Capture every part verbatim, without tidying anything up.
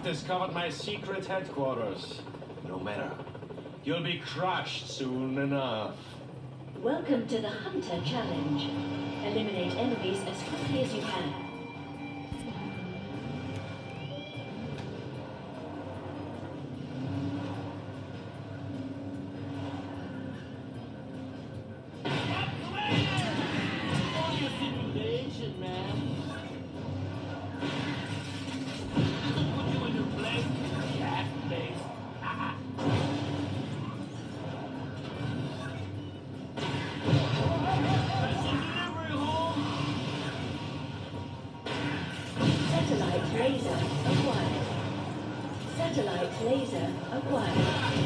discovered my secret headquarters. No matter. You'll be crushed soon enough. Welcome to the Hunter Challenge. Eliminate enemies as quickly as you can. Laser acquired. Satellite laser acquired.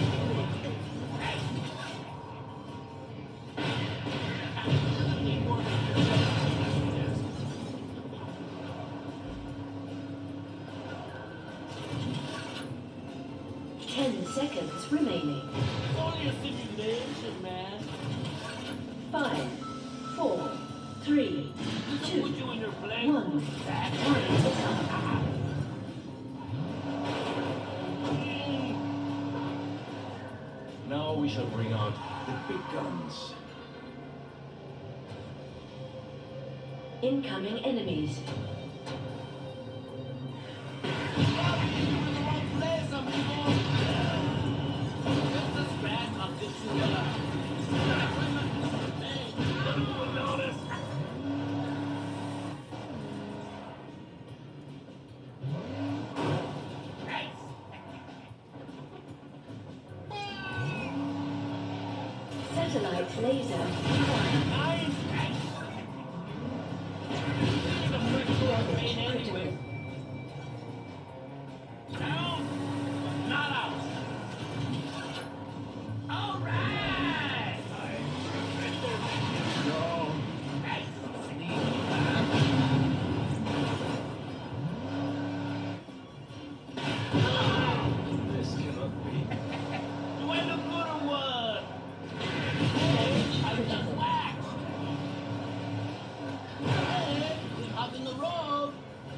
Ten seconds remaining. Only a simulation, man. Five, four, three, two, one. Time is up. Now we shall bring out the big guns. Incoming enemies. Satellite laser. Critical. Down, not out. All right. No. This cannot be. Do I look good or what? I just waxed. Hey, we're out in the road.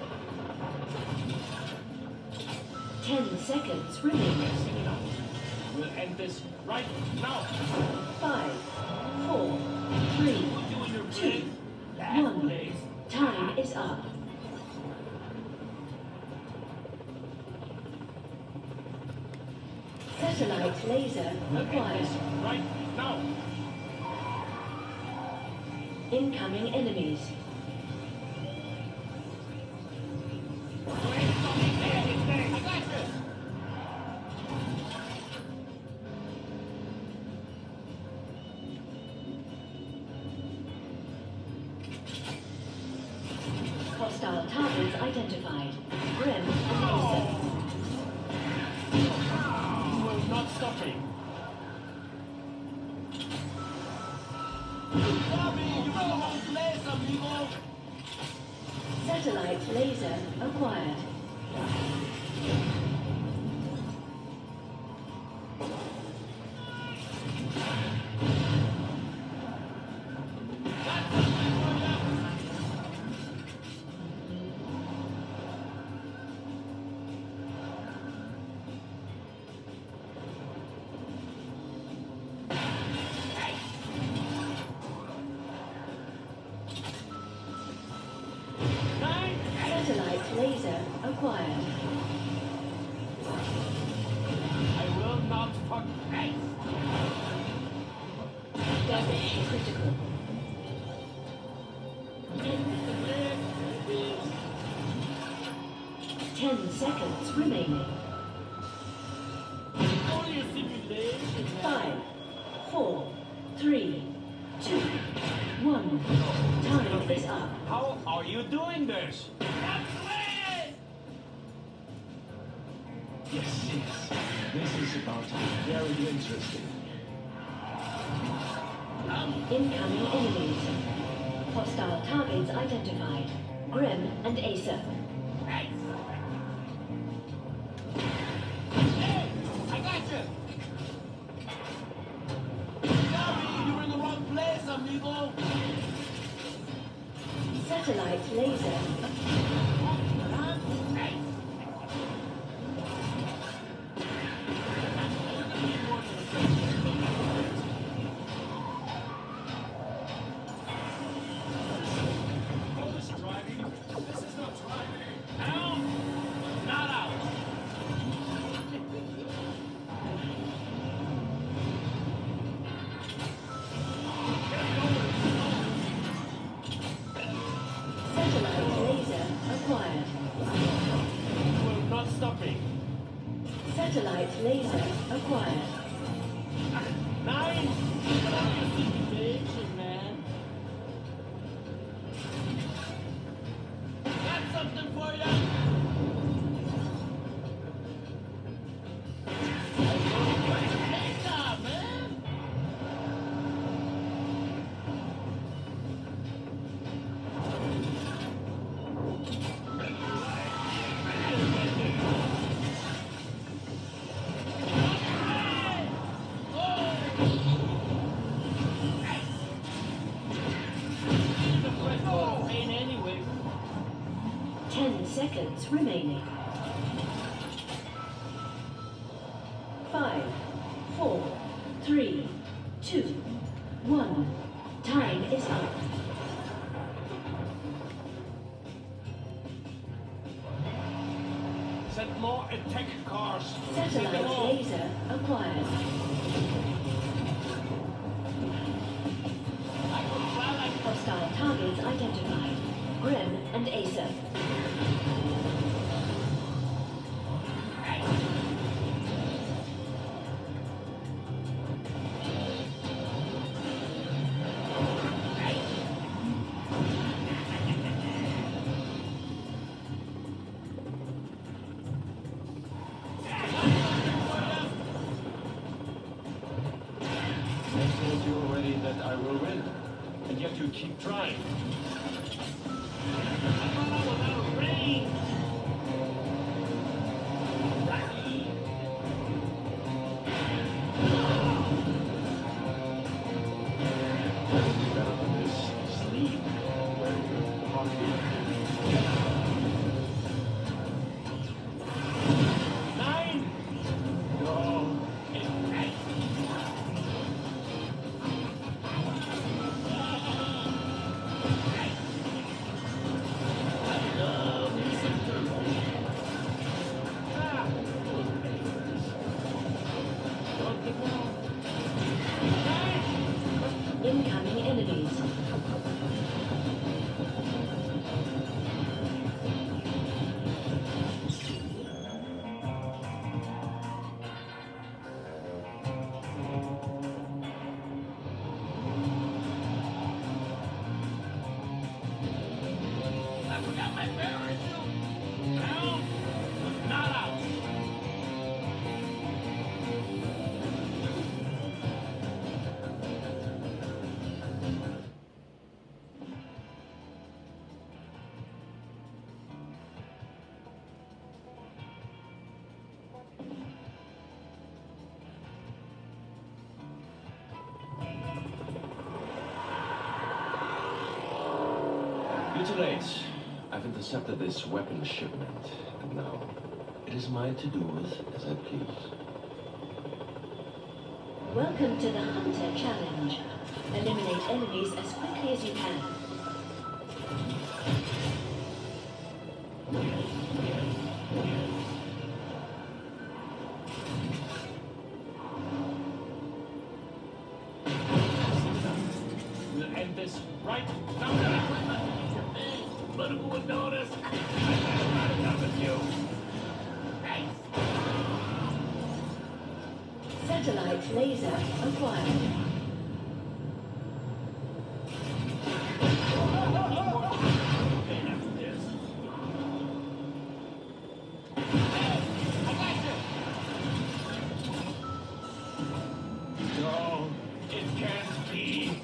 Ten seconds remaining. We'll end this right now. Five, four, three, two, one. Time is up. Satellite laser acquired. Right now. Incoming enemies. Hostile targets identified. Grim and Mesa. You will not stop me. Bobby, you're in the wrong place, amigo. Satellite laser acquired. Satellite laser acquired. I will not fuck. Damage critical. Ten seconds remaining. Only a simulation. Five, four, three, two, one. Time is up. How are you doing this? Yes, yes. This is about to be very interesting. Incoming enemies. Hostile targets identified. Grim and Acer. Hey, I got you. Bobby, you're in the wrong place, amigo. Satellite laser. laser acquired. Nine! Bitch, man. Got something for ya! Take off, man! Ten seconds remaining. Five, four, three, two, one. Time is up. Send more attack cars. Satellite laser acquired. Hostile targets identified. Grim and Acer. I told you already that I will win, and yet you keep trying. I thought I was out of range! Rocky! Better than this, sleep where you're talking. Nine! No. Incoming enemies. I forgot my parachute! Now, not out! You're too late. I've intercepted this weapon shipment, and now it is mine to do with as I please. Welcome to the Hunter Challenge. Eliminate enemies as quickly as you can. We'll end this right now. But who would notice? I'm not enough with you. Hey! Satellite laser acquired. No, it can't be.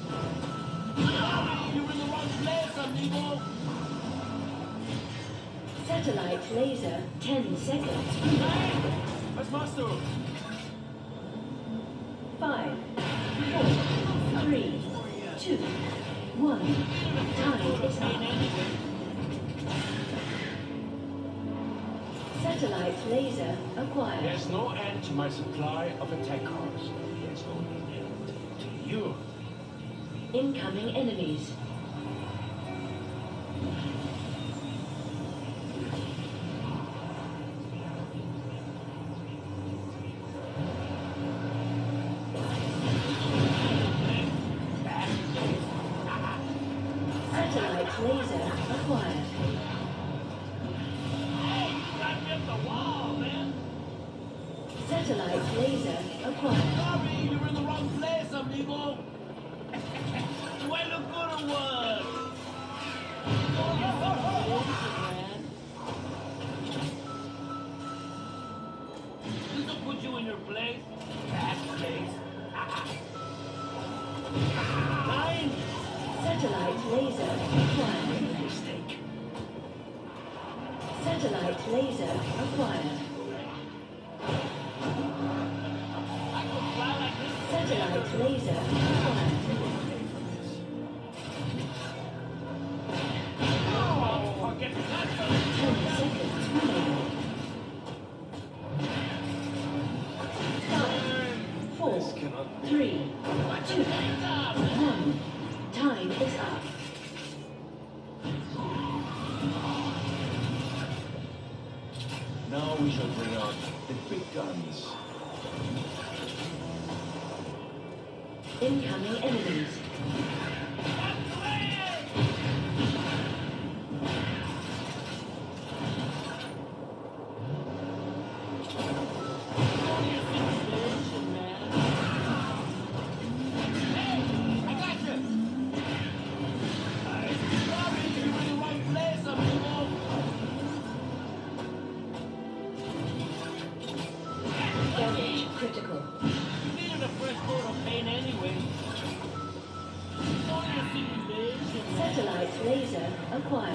You're in the wrong place, amigo! Satellite laser, ten seconds. Where's Master? Five, four, three, two, one. Time is up. Satellite laser acquired. There's no end to my supply of attack cars. There's only end to you. Incoming enemies. Satellite laser acquired. Hey, you got me up the wall, man! Satellite Satellite laser acquired. Sorry, you're in the wrong place, amigo. Do I look good or what? Oh, man. This will put you in your place. That place. Nine. Satellite laser acquired. Mistake. Satellite laser acquired. I could fly like this. Satellite laser acquired. Oh, forget that. Ten seconds remaining. Five, four, This cannot be. three, two, one. Time is up. Now we shall bring out the big guns. Incoming enemies. Damage critical. Satellite laser acquired.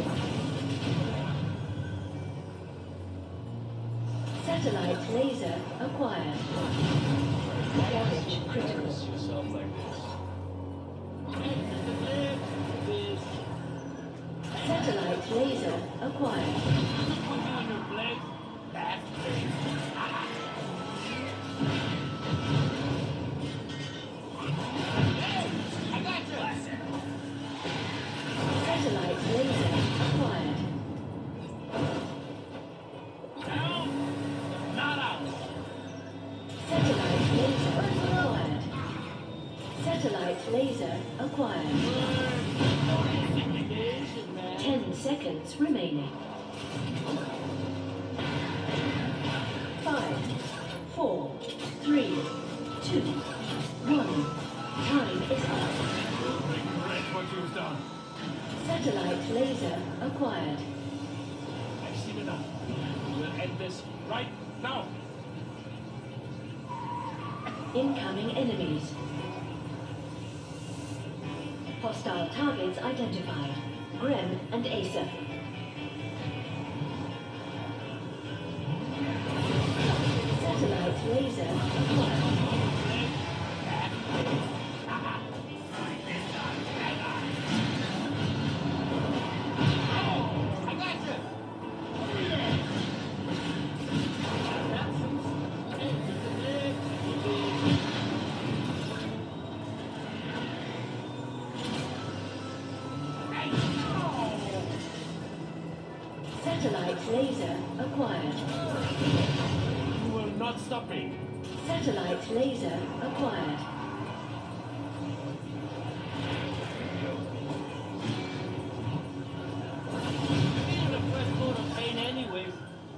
Satellite laser acquired. Damage critical. Dress yourself like this. Satellite laser acquired. Satellite laser acquired. Satellite laser acquired. Satellite laser acquired. Ten seconds remaining. Five, four, three, two, one. Time is up. Regret what you've done. Satellite laser acquired. I've seen enough. We'll end this right now. Incoming enemies. Hostile targets identified. Grem and Acer. Satellite laser acquired. I got you. Satellite laser acquired. You will not stop me. Satellite laser acquired. You're the first load of pain anyways.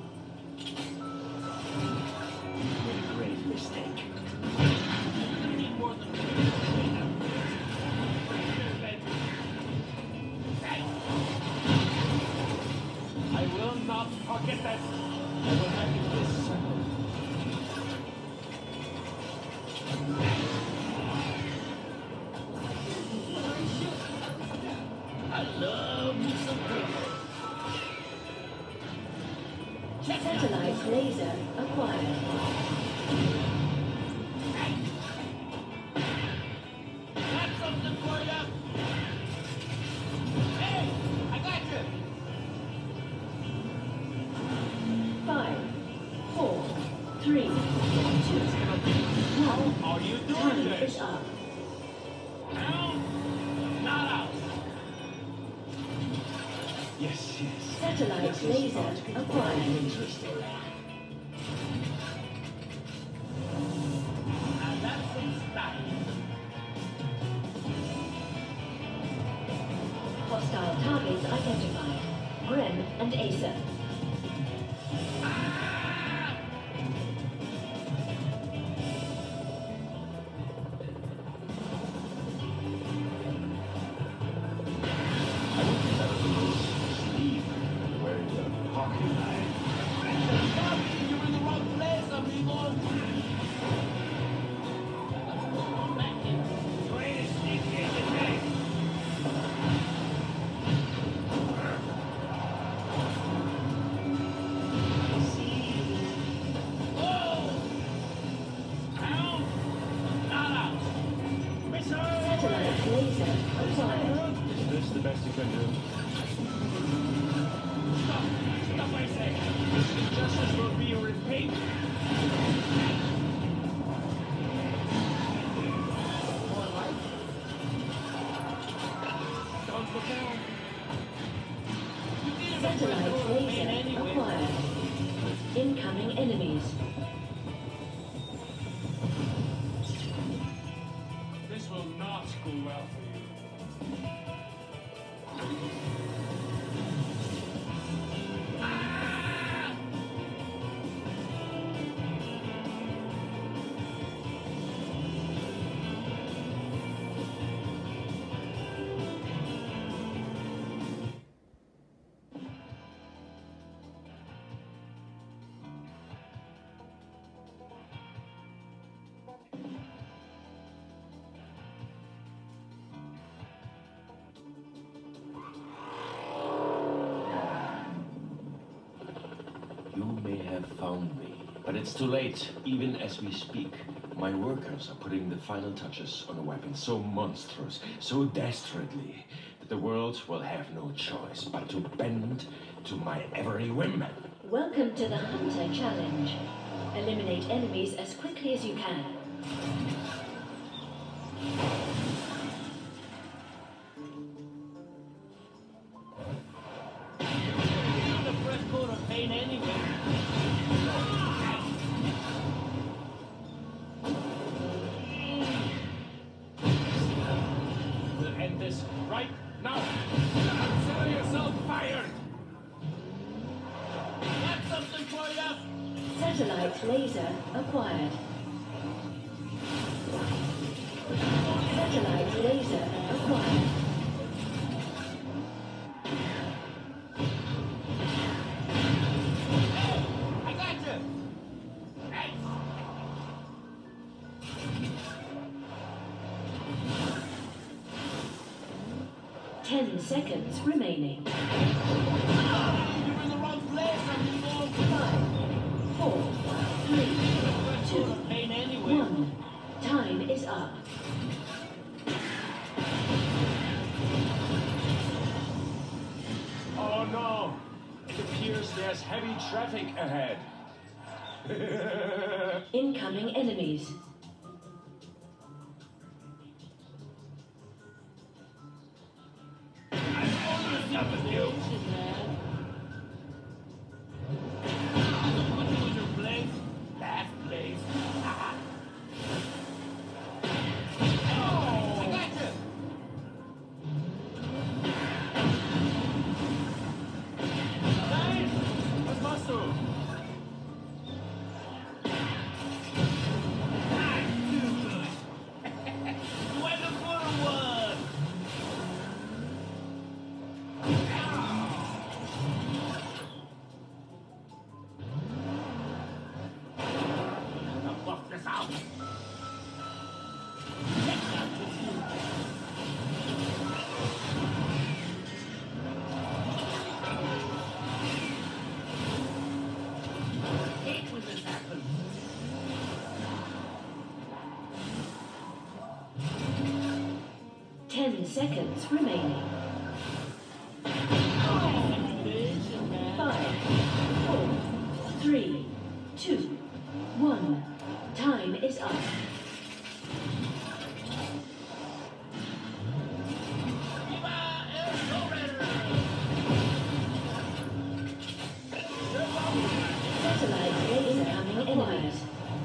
Great mistake. You need more than I will not forget that. I will have you disassembled. I love me some pain. Satellite laser acquired. Got something for you. Hey, I got you. Five, four, three, two, one. How are you doing Time this? is up. Out, not out. Yes, yes. Satellite This is laser about to be acquired. very interesting. Now that's some style. Hostile targets identified. Grem and Acer. may have found me, but it's too late, even as we speak. My workers are putting the final touches on a weapon so monstrous, so dastardly, that the world will have no choice but to bend to my every whim. Welcome to the Hunter Challenge. Eliminate enemies as quickly as you can. The fresh coat of paint anyway. We'll end this right now. Consider yourself fired. Got something for you. Satellite laser acquired. Satellite laser acquired. I got you. Hey. Ten seconds remaining. You're in the wrong place, amigo. Five, four, three, Fresh coat two, of paint anyway. one. Time is up. Oh no! It appears there's heavy traffic ahead. Incoming enemies. What's up with you? Put you in your place. Last place. Oh, I got you. Nein! Was machst du? Not too good. Do I look good or what? Now buff this out. Check out this you. Hate when this happens. Ten seconds remaining. Five, four, three, two, one. Time is up. Viva el Torero! Satellite incoming enemies.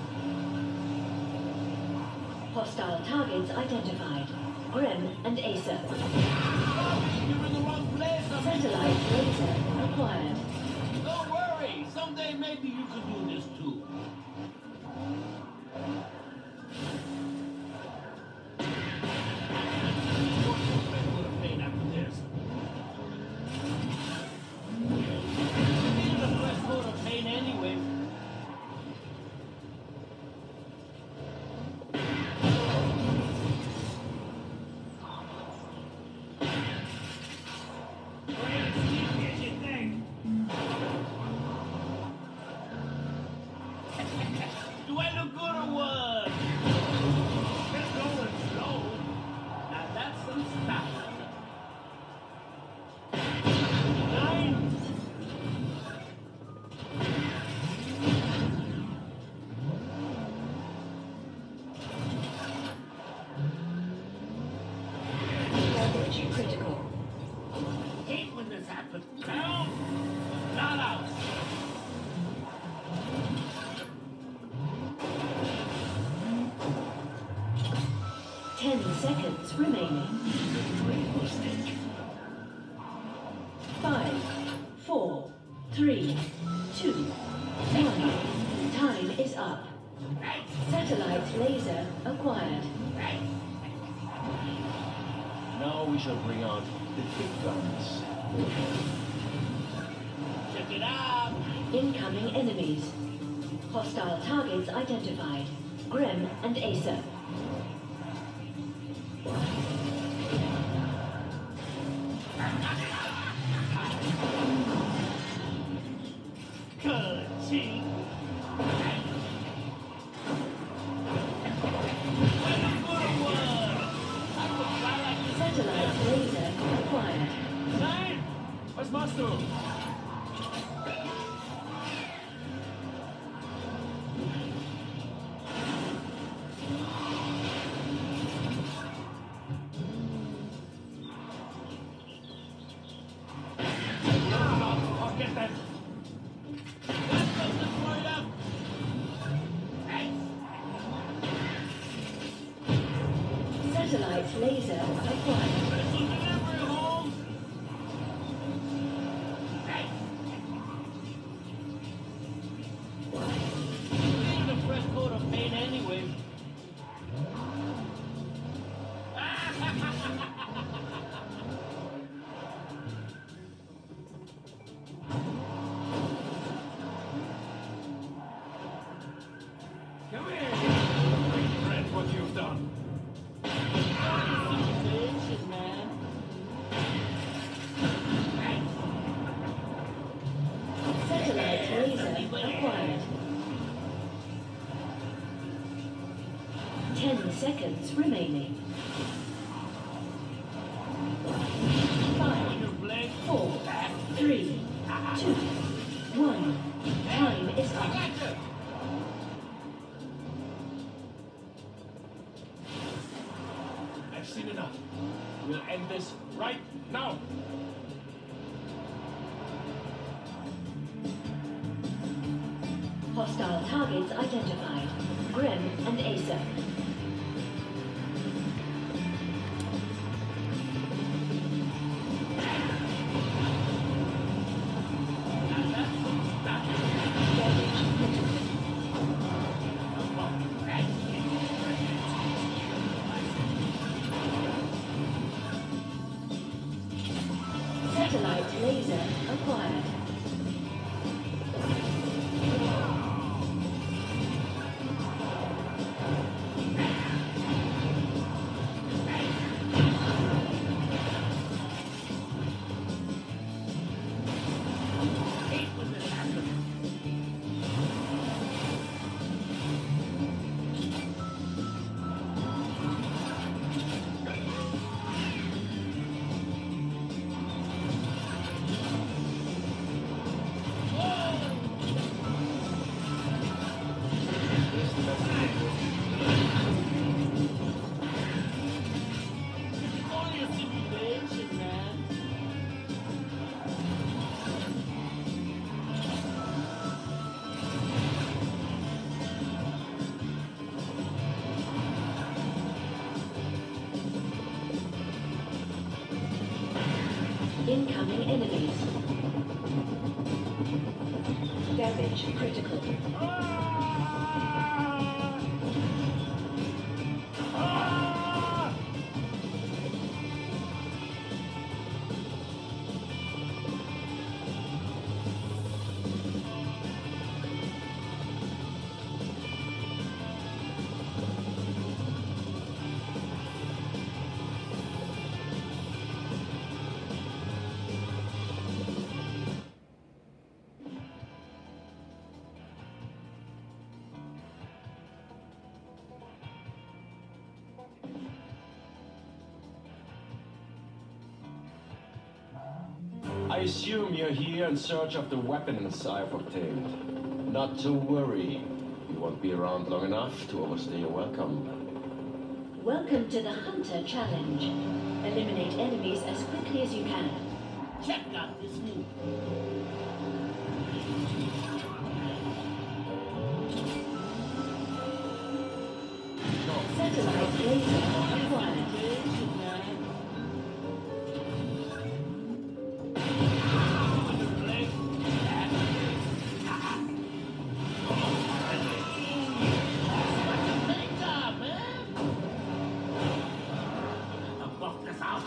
Hostile targets identified. Grem and Acer. You're in the wrong place, amigo. Satellite laser acquired. Don't worry. Someday maybe you could do this too. Pain after this. Needed a fresh coat of paint anyway. Do I look good or what? It's going slow. Now that's some style. Nine. Damage critical. Hate when this happens. Down. Not out. Ten seconds remaining. Five, four, three, two, one. Time is up. Satellite laser acquired. Now we shall bring out the big guns. Check it out. Incoming enemies. Hostile targets identified. Grem and Acer. Good. Satellite laser acquired. Special delivery, Holmes! Need a fresh coat of paint anyway. Come here. Regret what you've done. Simulation, man. Satellite laser acquired. Ten seconds remaining. Five, You blink. four, three, two, one. Time is up. Gotcha! I've seen enough. We'll end this right now. Hostile targets identified. Grim and Acer. Satellite laser acquired. It's only a simulation, man. Incoming enemies. Damage critical. I assume you're here in search of the weapons I've obtained. Not to worry. You won't be around long enough to overstay your welcome. Welcome to the Hunter Challenge. Eliminate enemies as quickly as you can. Check out this move. Satellite laser acquired. Simulation, man. You blink. Great job, man. I'll buff this out.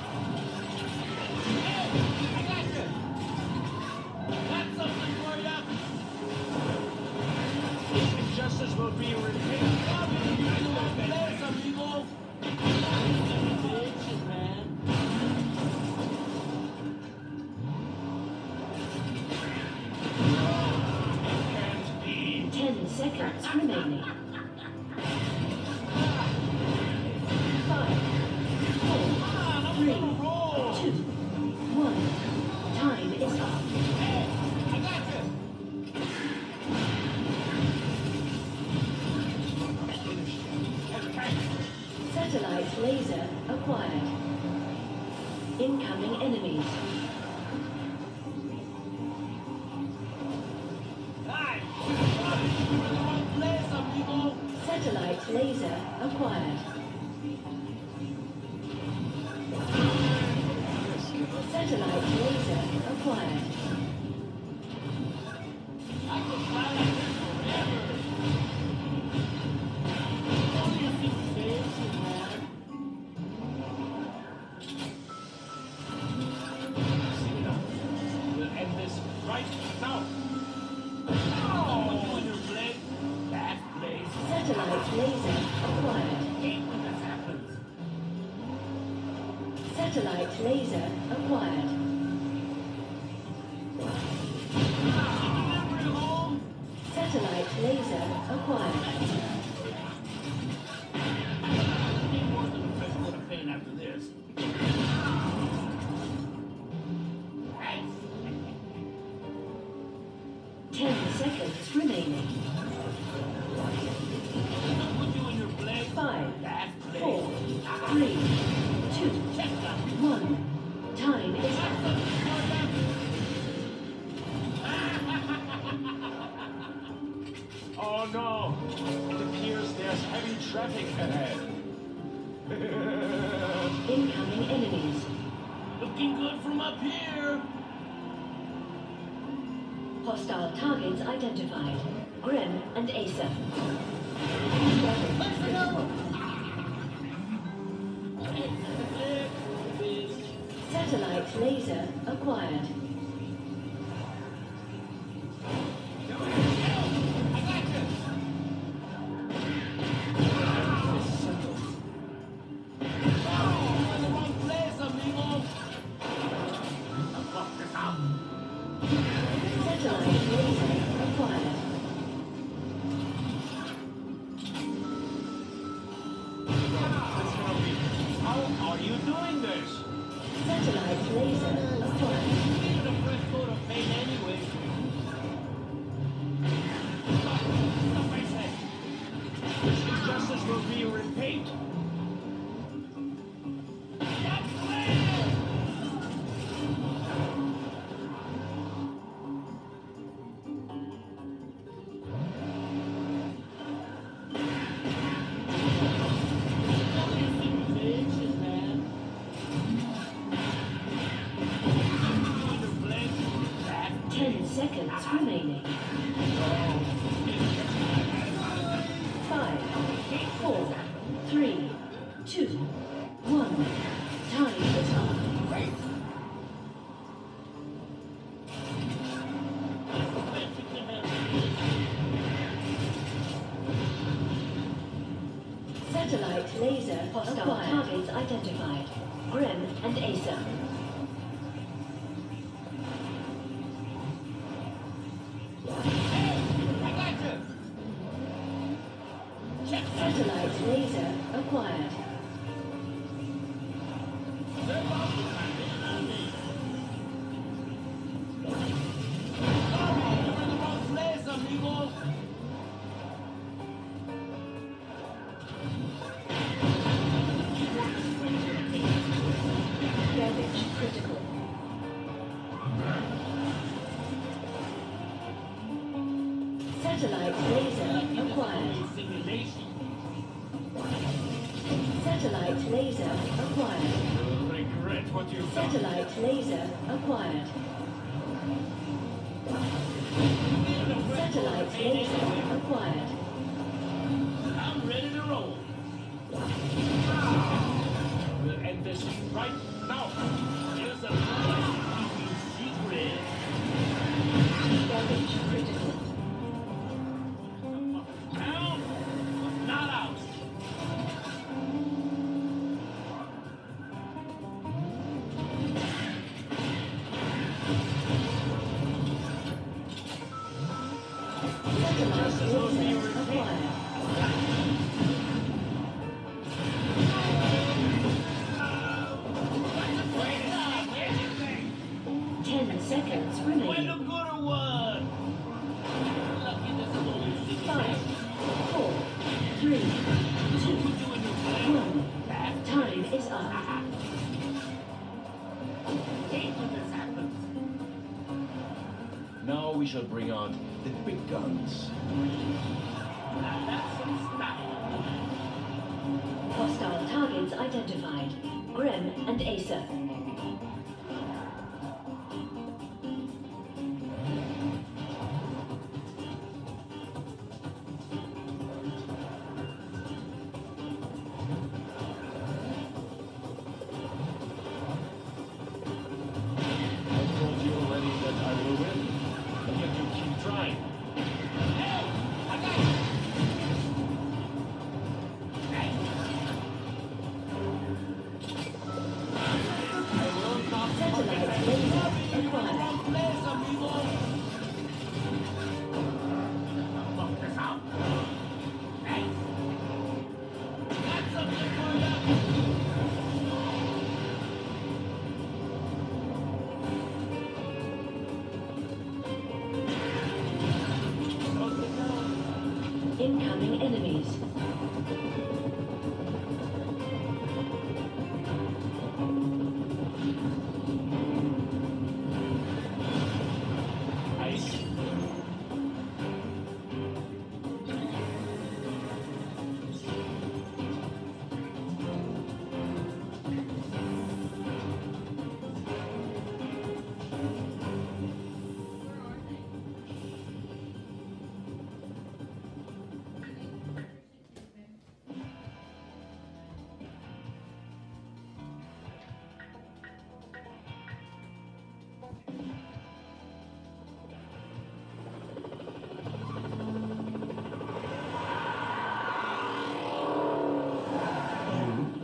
Hey, I got you. Got something for you. Injustice will be repaid. Place, amigo. Simulation, man. Can't be. Ten seconds remaining. Five, four, three, two, one. Time is up. Hey, I got you. Satellite laser acquired. Incoming enemies. Hi. You're in the wrong place, amigo. Satellite laser acquired. Satellite laser acquired. I could fly like this forever. Only a few days, man. We'll end this right now. Oh, when you're playing that place. Satellite laser acquired. Hate when this happens. Satellite laser acquired. Delivery home. Satellite laser acquired. Need more than a fresh coat of paint after this. Thanks. Ten seconds remaining. Put you in your place. Five, That place. four, three, two, Check that. one. Time is up. Oh no! It appears there's heavy traffic ahead. Incoming enemies. Looking good from up here. Hostile targets identified. Grim and Asa. Let's go. Satellite laser acquired. Satellite laser acquired. How are you doing this? Satellite laser acquired. Needed a fresh coat of paint anyway. Stop, I said. This injustice will be repaid. That's clear. Only a few inches, man. Under blink. That Ten seconds remaining. Five, four, three, two, one. Time is up. Satellite laser hostile targets identified. Grim and Asa. I got you. Check that. Satellite laser acquired. Damage critical. Satellite laser acquired. Satellite laser acquired. You'll regret what you've done. Satellite laser acquired. Satellite laser acquired. I'm ready to roll. We'll end this right now. Here's a nice secret. Damage critical. Out, but not out. Satellite laser acquired. Ten seconds Way to remaining. go to one. Lucky this is only six Five, seconds. four, three, two, Put you in your place. one. Time is up. Hate when this happens. Now we shall bring out the big guns. Now that's some style. Hostile targets identified. Grim and Asa.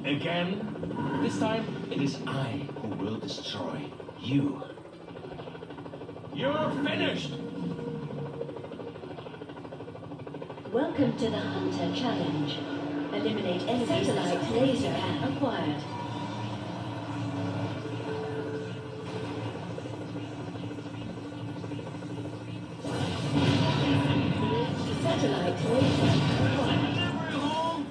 Again? This time, it is I who will destroy you. You're finished! Welcome to the Hunter Challenge. Eliminate enemy satellite laser acquired. Satellite laser acquired. Delivery home.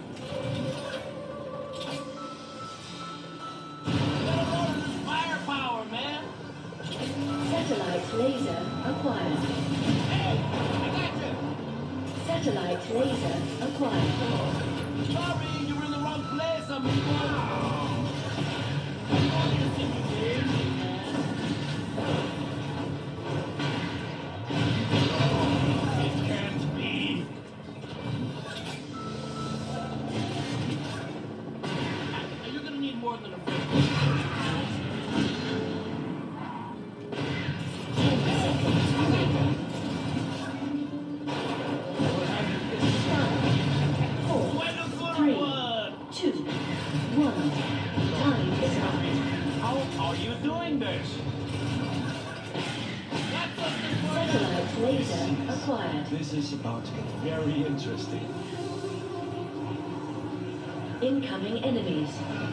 Better order this firepower, man. Satellite laser acquired. Hey, I got you. Satellite laser acquired. Sorry, you're in the wrong place, amigo. It can't be. You're gonna need more than a friend. Ten seconds remaining. Five, four, Do I look good Three. or what? two, one. Time is up. How are you doing this? Got something for you. Satellite laser acquired. This is about to get very interesting. Incoming enemies.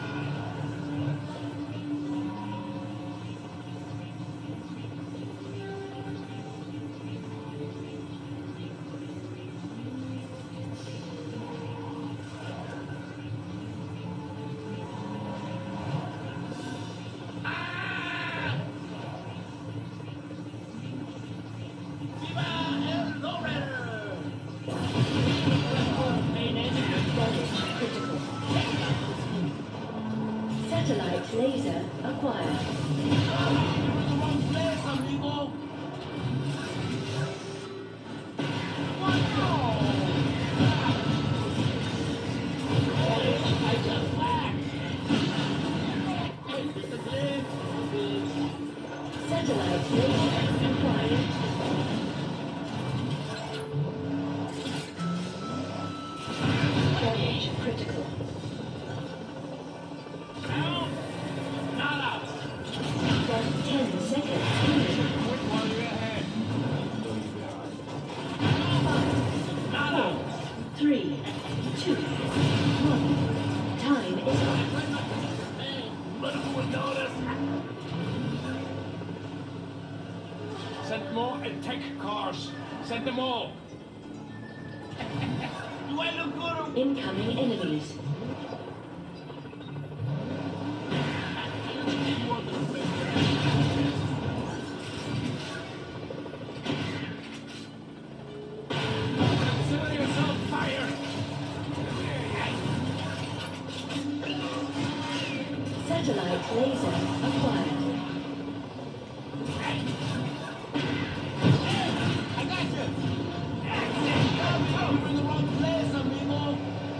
Viva el Lowrider! Main engine. Damage critical. Satellite laser acquired. You're in the wrong place, amigo. What? I just lagged. Hey, this is it. Satellite laser acquired. Damage critical. Out. Not out. Just ten seconds remaining. Quick while you're ahead. Not out. Three, two, one. Time is up. Hey, but who would notice? Send more attack cars. Send them all. Do I look good or Incoming enemies. Consider yourself fired. Satellite laser acquired. I got you. You're in the wrong place, amigo.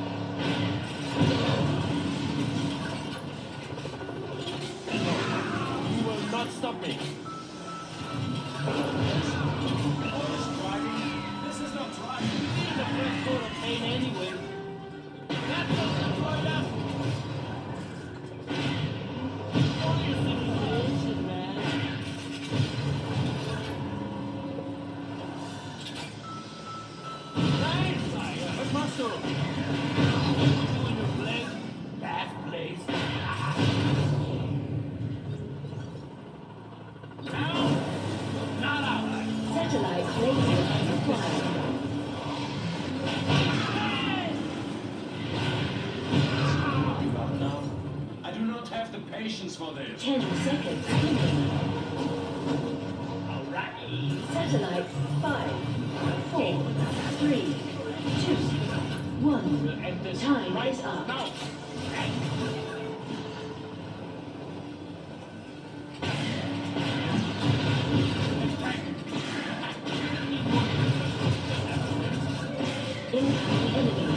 You will not stop me. This is not right. You needed a fresh coat of paint anyway. Got something for you. Only a simulation, man. Right, fire. With muscle. You in your place. Last place. Out. Not out. Satellite laser acquired. Give up now. I do not have the patience for this. Ten seconds remaining. All right. Satellite five, four, three, two, one. We'll end this Time right is up. now. Incoming enemies.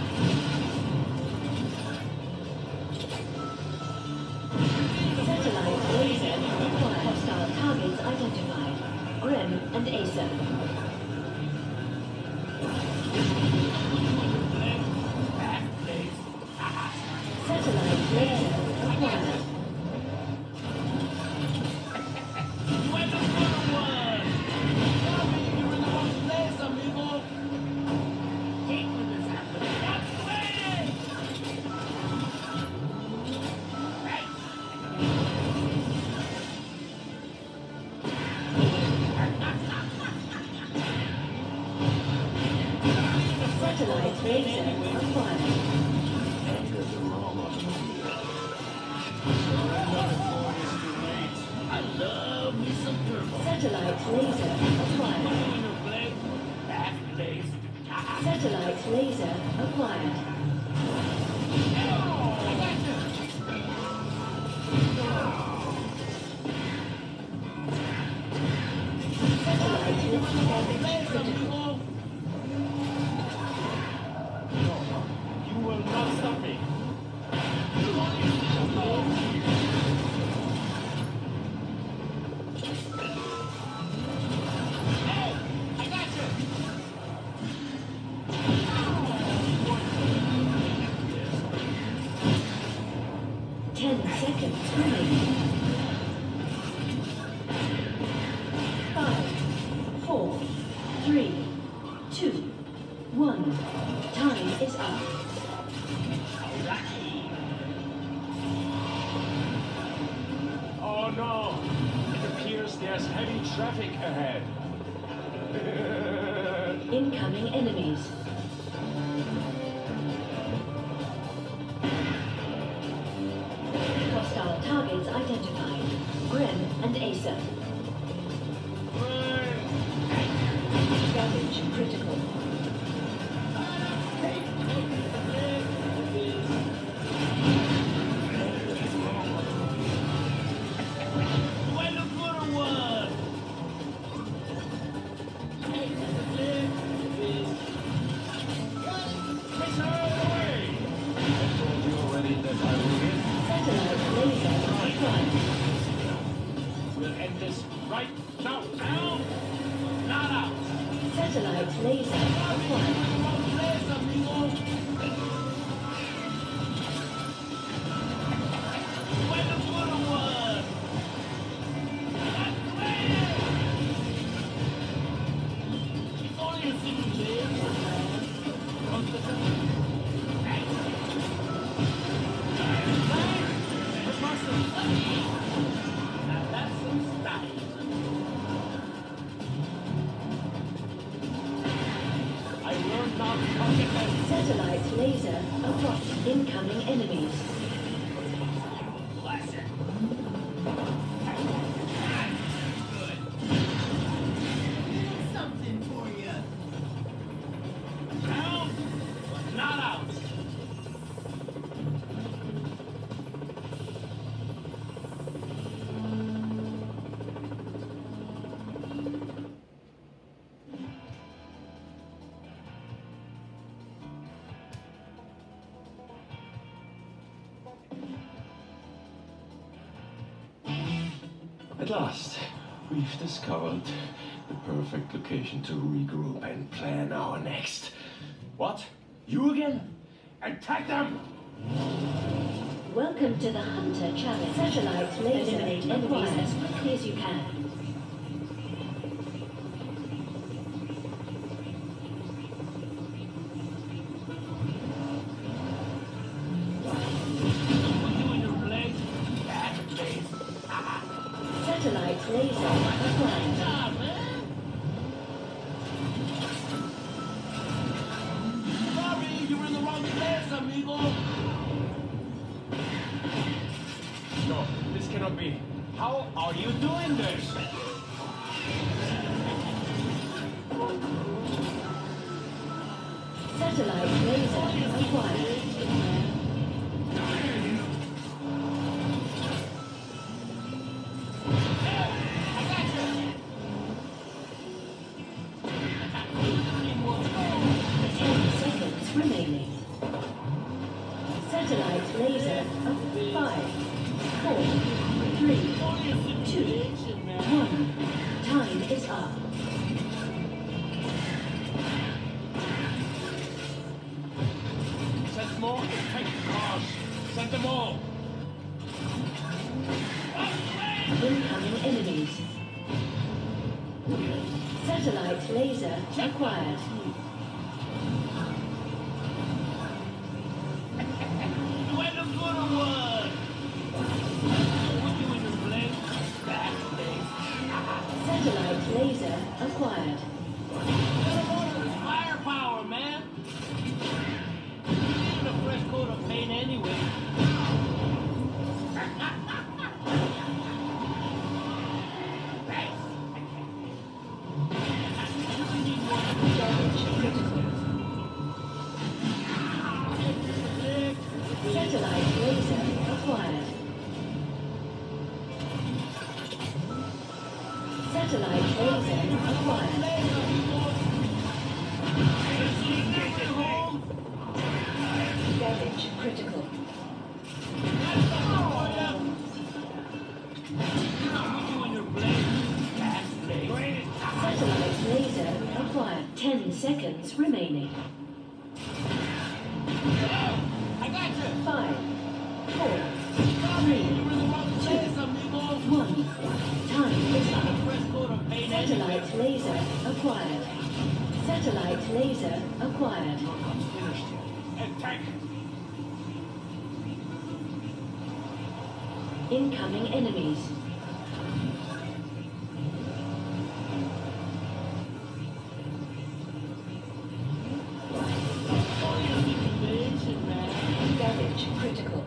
Satellite laser acquired. Hostile targets identified. Rem and Acer. Satellite laser acquired. Well, look for the word. Sorry, you're in the wrong place, amigo. Hate when this happens. That's the way it is. Satellite laser acquired. Enter the Ramone. I love me some turbo. Satellite laser acquired. Inner blade, back blades. Satellite laser acquired. Satellite laser critical. You will not stop me. Ten seconds remaining. Five, four, three, two, one. Time is up. Oh no! It appears there's heavy traffic ahead. Incoming enemies. Hostile targets identified. Gren and Asa. Damage critical. Well, look for the word. I told you already that I will win. Satellite laser acquired. We'll end this right now. Now, not out. Satellite laser acquired. Wrong place, amigo. Well, look for the word. That's the way it is. It's only a single blade. Comes the Now that's some style. I learned not to pocket that. Satellite laser across incoming enemies. Bless it. Good. Something for you. Now, but not out. At last, we've discovered the perfect location to regroup and plan our next. What? You again? Attack them! Welcome to the Hunter Challenge. Satellite laser eliminate enemies as quickly as you can. Satellite laser acquired. Sorry, you're in the wrong place, amigo. No, this cannot be. How are you doing this? Satellite laser acquired. Ten seconds remaining. Satellite laser up. Five, four, three, two, one. Time is up. Set more effect cars. Send them all. Incoming enemies. Satellite laser acquired. Where the good one? Put you in your place. Back place. Satellite laser acquired. Firepower, man. You need a fresh coat of paint anyway. Damage critical. Satellite laser acquired. Satellite laser acquired. Damage critical. Satellite laser acquired. Ten seconds remaining. I got you. Five, four, three, two, one. Time is up. Fresh coat of paint anyway. Satellite laser acquired. Satellite laser acquired. Finished yet. Attack! Incoming enemies. Damage critical.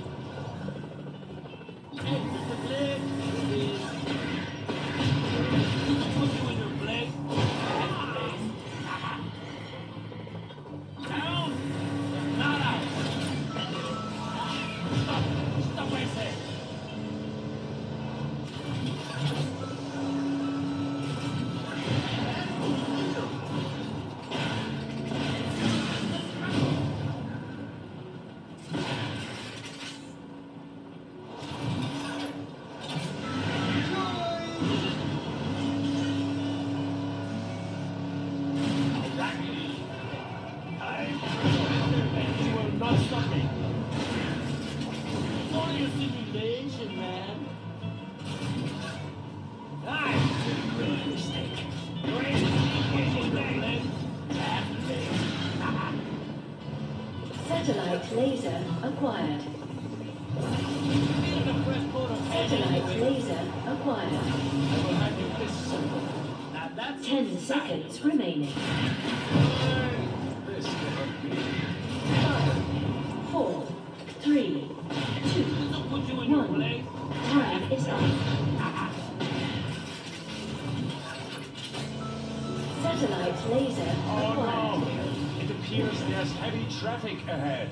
Satellite laser acquired. Satellite laser acquired. Ten seconds remaining. This cannot be. Five, four, three, two, one. Time is up. Satellite laser Oh acquired. no! It appears there's heavy traffic ahead.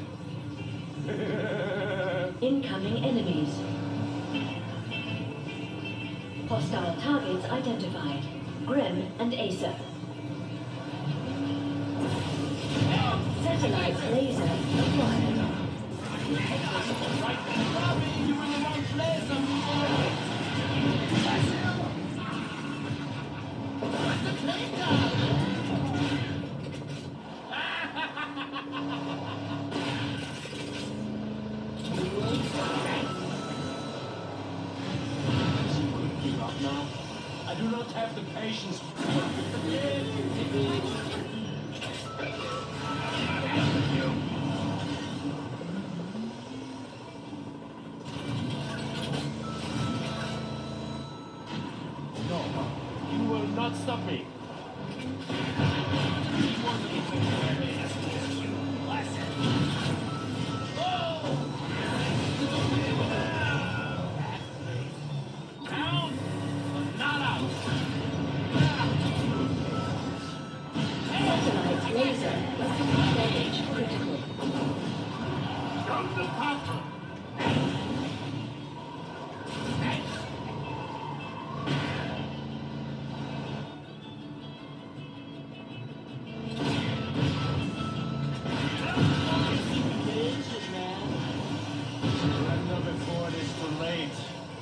Incoming enemies. Hostile targets identified. Grim and Acer. Satellite laser acquired. Give up now. I do not have the patience. No, you will not stop me. Satellite laser. Damage critical. Come to Papa. Surrender before it is too late.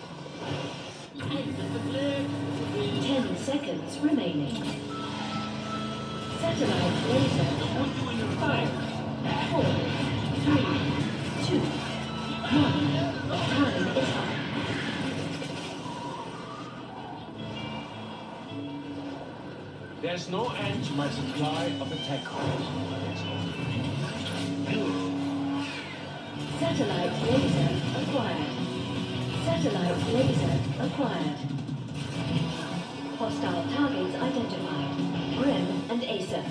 Ten seconds remaining. Satellite laser. Five, four, three, two, Time is up. There's no end to my supply of attack cards. Satellite laser acquired. Satellite laser acquired. Hostile targets identified. Grim and Acer.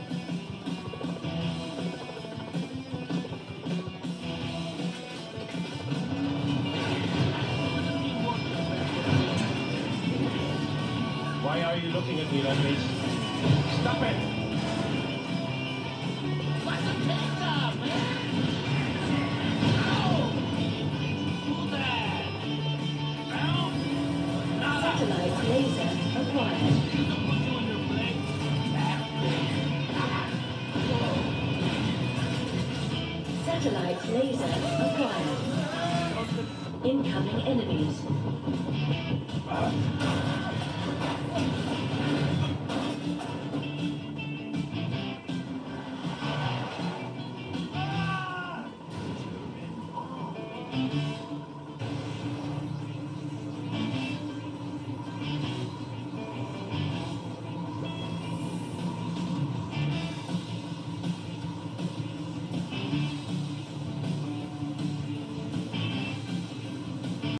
Why are you looking at me like this? Stop it! What's the takeoff, man? Ow! Who that? Ow! Nada! Satellite laser acquired. Don't put you in your place. Satellite laser acquired. Incoming enemies.